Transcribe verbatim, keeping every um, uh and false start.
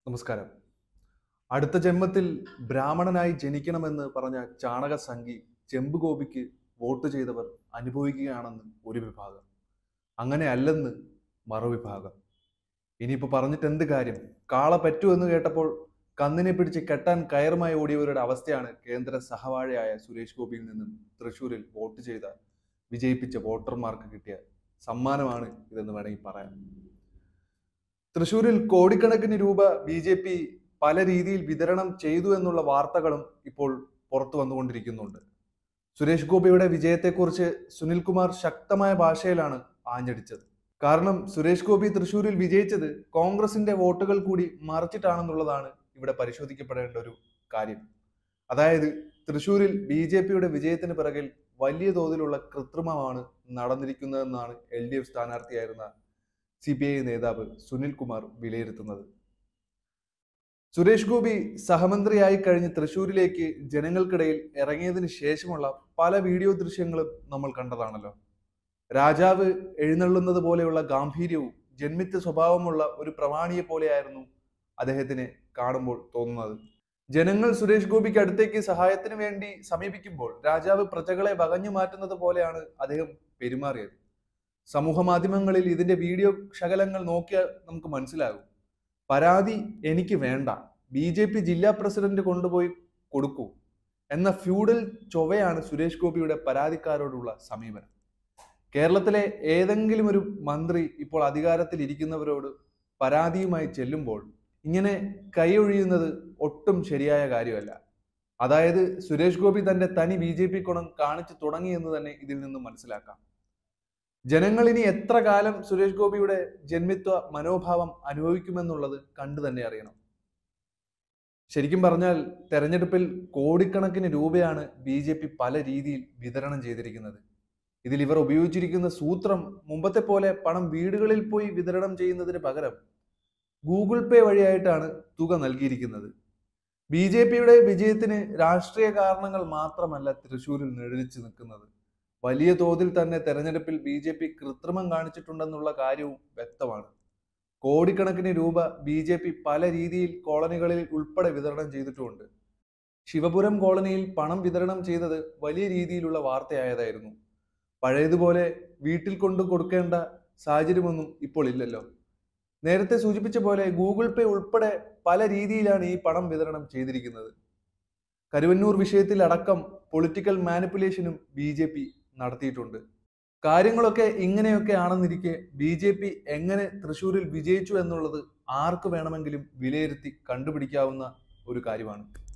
നമസ്കാരം. അടുത്ത ജന്മത്തിൽ ബ്രാഹ്മണനായി ജനിക്കണമെന്ന് പറഞ്ഞ ചാണകസംഖി ചെമ്പുകോപിക്ക് വോട്ട് ചെയ്തവർ അനുഭവിക്കുകയാണെന്ന് ഒരു വിഭാഗം. അങ്ങനെയല്ലെന്ന് മറുവിഭാഗം. ഇനിയിപ്പോൾ പറഞ്ഞിട്ട് എന്ത് കാര്യം? കാള പറ്റൂ എന്ന് കേട്ടപ്പോൾ കന്നിനെ പിടിച്ച് കെട്ടാൻ കയറുമായി ഓടിയവരുടെ അവസ്ഥയാണ് കേന്ദ്ര സഹവാഴിയായ സുരേഷ് ഗോപിയിൽ നിന്നും തൃശ്ശൂരിൽ വോട്ട് ചെയ്ത വിജയിപ്പിച്ച വോട്ടർമാർക്ക് കിട്ടിയ സമ്മാനമാണ് ഇതെന്ന് വേണമെങ്കിൽ പറയാം. തൃശ്ശൂരിൽ കോടിക്കണക്കിന് രൂപ ബി ജെ പി പല രീതിയിൽ വിതരണം ചെയ്തു എന്നുള്ള വാർത്തകളും ഇപ്പോൾ പുറത്തു വന്നുകൊണ്ടിരിക്കുന്നുണ്ട്. സുരേഷ് ഗോപിയുടെ വിജയത്തെക്കുറിച്ച് സുനിൽകുമാർ ശക്തമായ ഭാഷയിലാണ് ആഞ്ഞടിച്ചത്. കാരണം സുരേഷ് ഗോപി തൃശ്ശൂരിൽ വിജയിച്ചത് കോൺഗ്രസിന്റെ വോട്ടുകൾ കൂടി മറിച്ചിട്ടാണെന്നുള്ളതാണ് ഇവിടെ പരിശോധിക്കപ്പെടേണ്ട ഒരു കാര്യം. അതായത് തൃശ്ശൂരിൽ ബി ജെ പിയുടെ വിജയത്തിന് പിറകിൽ വലിയ തോതിലുള്ള കൃത്രിമമാണ് നടന്നിരിക്കുന്നതെന്നാണ് എൽ ഡി എഫ് സ്ഥാനാർത്ഥിയായിരുന്ന സി പി ഐ നേതാവ് സുനിൽ കുമാർ വിലയിരുത്തുന്നത്. സുരേഷ് ഗോപി സഹമന്ത്രിയായി കഴിഞ്ഞ് തൃശ്ശൂരിലേക്ക് ജനങ്ങൾക്കിടയിൽ ഇറങ്ങിയതിന് ശേഷമുള്ള പല വീഡിയോ ദൃശ്യങ്ങളും നമ്മൾ കണ്ടതാണല്ലോ. രാജാവ് എഴുന്നള്ളുന്നത് പോലെയുള്ള ഗാംഭീര്യവും ജന്മിത്ത സ്വഭാവമുള്ള ഒരു പ്രമാണിയെ പോലെയായിരുന്നു അദ്ദേഹത്തിനെ കാണുമ്പോൾ തോന്നുന്നത്. ജനങ്ങൾ സുരേഷ് ഗോപിക്ക് അടുത്തേക്ക് സഹായത്തിന് വേണ്ടി സമീപിക്കുമ്പോൾ രാജാവ് പ്രജകളെ വകഞ്ഞു മാറ്റുന്നത് പോലെയാണ് അദ്ദേഹം പെരുമാറിയത്. സമൂഹ മാധ്യമങ്ങളിൽ ഇതിന്റെ വീഡിയോ ശകലങ്ങൾ നോക്കിയാൽ നമുക്ക് മനസ്സിലാകും. പരാതി എനിക്ക് വേണ്ട, ബി ജെ പി ജില്ലാ പ്രസിഡന്റ് കൊണ്ടുപോയി കൊടുക്കൂ എന്ന ഫ്യൂഡൽ ചൊവ്വയാണ് സുരേഷ് ഗോപിയുടെ പരാതിക്കാരോടുള്ള സമീപനം. കേരളത്തിലെ ഏതെങ്കിലും ഒരു മന്ത്രി ഇപ്പോൾ അധികാരത്തിൽ ഇരിക്കുന്നവരോട് പരാതിയുമായി ചെല്ലുമ്പോൾ ഇങ്ങനെ കൈയൊഴിയുന്നത് ഒട്ടും ശരിയായ കാര്യമല്ല. അതായത് സുരേഷ് ഗോപി തന്റെ തനി ബി ജെ പി ഗുണം കാണിച്ചു തുടങ്ങി എന്ന് തന്നെ ഇതിൽ നിന്നും മനസ്സിലാക്കാം. ജനങ്ങൾ ഇനി എത്ര കാലം സുരേഷ് ഗോപിയുടെ ജന്മിത്വ മനോഭാവം അനുഭവിക്കുമെന്നുള്ളത് കണ്ടു തന്നെ അറിയണം. ശരിക്കും പറഞ്ഞാൽ തെരഞ്ഞെടുപ്പിൽ കോടിക്കണക്കിന് രൂപയാണ് ബി ജെ പി പല രീതിയിൽ വിതരണം ചെയ്തിരിക്കുന്നത്. ഇതിൽ ഇവർ ഉപയോഗിച്ചിരിക്കുന്ന സൂത്രം മുമ്പത്തെ പോലെ പണം വീടുകളിൽ പോയി വിതരണം ചെയ്യുന്നതിന് പകരം ഗൂഗിൾ പേ വഴിയായിട്ടാണ് തുക നൽകിയിരിക്കുന്നത്. ബി ജെ പിയുടെ വിജയത്തിന് രാഷ്ട്രീയ കാരണങ്ങൾ മാത്രമല്ല തൃശ്ശൂരിൽ നിഴലിച്ചു നിൽക്കുന്നത്. വലിയ തോതിൽ തന്നെ തെരഞ്ഞെടുപ്പിൽ ബി ജെ പി കൃത്രിമം കാണിച്ചിട്ടുണ്ടെന്നുള്ള കാര്യവും വ്യക്തമാണ്. കോടിക്കണക്കിന് രൂപ ബി ജെ പി പല രീതിയിൽ കോളനികളിൽ ഉൾപ്പെടെ വിതരണം ചെയ്തിട്ടുമുണ്ട്. ശിവപുരം കോളനിയിൽ പണം വിതരണം ചെയ്തത് വലിയ രീതിയിലുള്ള വാർത്തയായതായിരുന്നു. പഴയതുപോലെ വീട്ടിൽ കൊണ്ടു കൊടുക്കേണ്ട സാഹചര്യമൊന്നും ഇപ്പോൾ ഇല്ലല്ലോ. നേരത്തെ സൂചിപ്പിച്ച പോലെ ഗൂഗിൾ പേ ഉൾപ്പെടെ പല രീതിയിലാണ് ഈ പണം വിതരണം ചെയ്തിരിക്കുന്നത്. കരുവന്നൂർ വിഷയത്തിൽ അടക്കം പൊളിറ്റിക്കൽ മാനിപ്പുലേഷനും ബി ജെ പി നടത്തിയിട്ടുണ്ട്. കാര്യങ്ങളൊക്കെ ഇങ്ങനെയൊക്കെ ആണെന്നിരിക്കെ ബി ജെ പി എങ്ങനെ തൃശ്ശൂരിൽ വിജയിച്ചു എന്നുള്ളത് ആർക്ക് വേണമെങ്കിലും വിലയിരുത്തി കണ്ടുപിടിക്കാവുന്ന ഒരു കാര്യമാണ്.